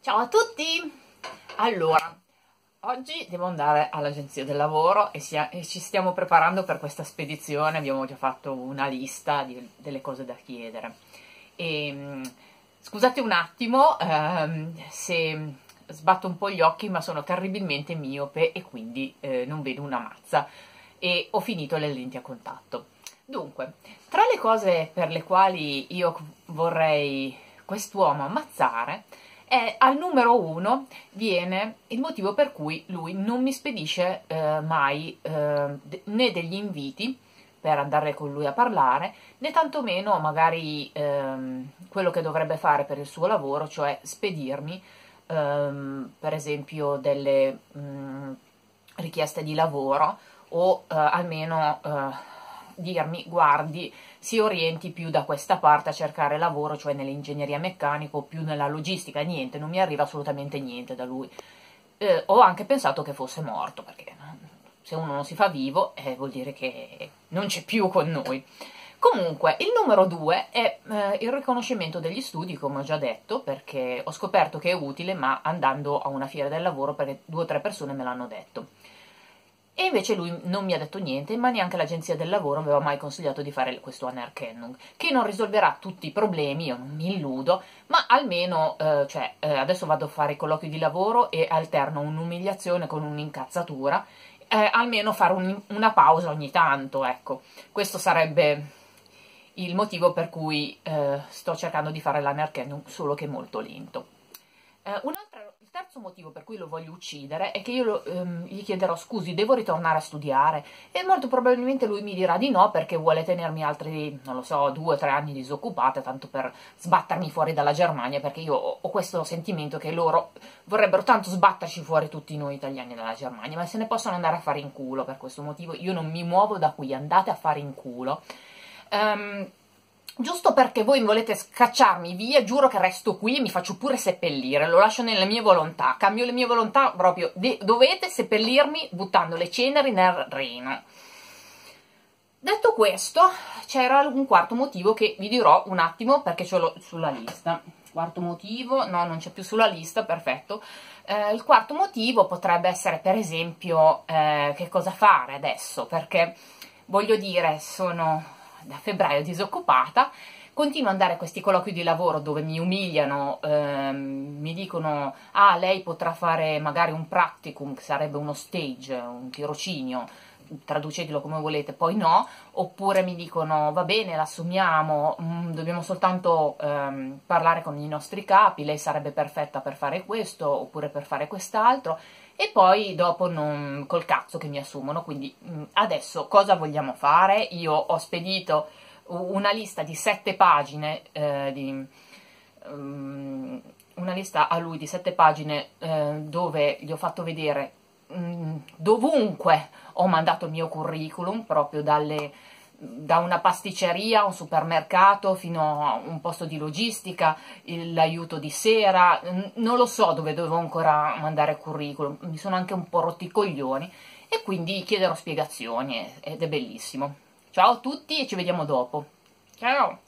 Ciao a tutti! Allora, oggi devo andare all'agenzia del lavoro e ci stiamo preparando per questa spedizione. Abbiamo già fatto una lista delle cose da chiedere. Scusate un attimo se sbatto un po' gli occhi, ma sono terribilmente miope e quindi non vedo una mazza e ho finito le lenti a contatto. Dunque, tra le cose per le quali io vorrei quest'uomo ammazzare, al numero 1 viene il motivo per cui lui non mi spedisce mai né degli inviti per andare con lui a parlare, né tantomeno magari quello che dovrebbe fare per il suo lavoro, cioè spedirmi per esempio delle richieste di lavoro o almeno dirmi guardi, si orienti più da questa parte a cercare lavoro, cioè nell'ingegneria meccanica o più nella logistica. Niente, non mi arriva assolutamente niente da lui. Ho anche pensato che fosse morto, perché se uno non si fa vivo vuol dire che non c'è più con noi. Comunque, il numero 2 è il riconoscimento degli studi, come ho già detto, perché ho scoperto che è utile, ma andando a una fiera del lavoro, perché 2 o 3 persone me l'hanno detto. E invece lui non mi ha detto niente, ma neanche l'agenzia del lavoro mi aveva mai consigliato di fare questo Anerkennung, che non risolverà tutti i problemi, io non mi illudo, ma almeno, adesso vado a fare i colloqui di lavoro e alterno un'umiliazione con un'incazzatura, almeno fare una pausa ogni tanto, ecco. Questo sarebbe il motivo per cui sto cercando di fare l'Anerkennung, solo che molto lento. Il terzo motivo per cui lo voglio uccidere è che io gli chiederò scusi, devo ritornare a studiare, e molto probabilmente lui mi dirà di no perché vuole tenermi altri, non lo so, 2 o 3 anni disoccupata, tanto per sbattermi fuori dalla Germania, perché io ho questo sentimento che loro vorrebbero tanto sbatterci fuori tutti noi italiani dalla Germania, ma se ne possono andare a fare in culo. Per questo motivo io non mi muovo da qui, andate a fare in culo. Giusto perché voi volete scacciarmi via, giuro che resto qui e mi faccio pure seppellire, lo lascio nelle mie volontà, cambio le mie volontà proprio, dovete seppellirmi buttando le ceneri nel Reno. Detto questo, c'era un quarto motivo che vi dirò un attimo perché ce l'ho sulla lista. Quarto motivo, no, non c'è più sulla lista, perfetto. Il quarto motivo potrebbe essere, per esempio, che cosa fare adesso, perché voglio dire, sono da febbraio disoccupata, continuo ad andare a questi colloqui di lavoro dove mi umiliano, mi dicono lei potrà fare magari un practicum, che sarebbe uno stage, un tirocinio, traducetelo come volete, poi no, oppure mi dicono va bene, l'assumiamo, dobbiamo soltanto parlare con i nostri capi, lei sarebbe perfetta per fare questo oppure per fare quest'altro, e poi dopo col cazzo che mi assumono. Quindi adesso cosa vogliamo fare? Io ho spedito una lista di 7 pagine, una lista a lui di 7 pagine dove gli ho fatto vedere dovunque ho mandato il mio curriculum, proprio da una pasticceria a un supermercato fino a un posto di logistica, l'aiuto di sera, non lo so dove dovevo ancora mandare curriculum, mi sono anche un po' rotti i coglioni e quindi chiederò spiegazioni ed è bellissimo. Ciao a tutti e ci vediamo dopo. Ciao!